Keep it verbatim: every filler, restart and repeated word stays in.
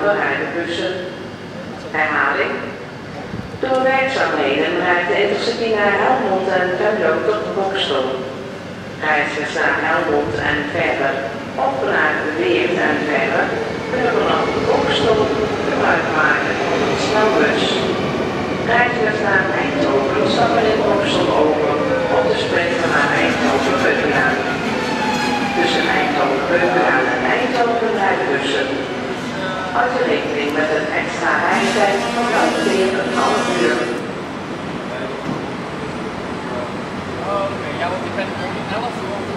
bereiden bussen. Herhaling. Door werkzaamheden rijdt de Intercity naar Helmond en Venlo tot Bokstel. Reizigers naar Helmond en verder of naar Weert en verder kunnen vanaf Bokstel gebruik maken van een snelbus. Reizigers naar Eindhoven stappen in Bokstel over op de spreken naar Eindhoven-Beukelaar. Tussen Eindhoven-Beukelaar en Eindhoven rijden bussen. Houd je rekening met een extra reistijd van ongeveer een half uur. Oké, ja, want ik ben om elf uur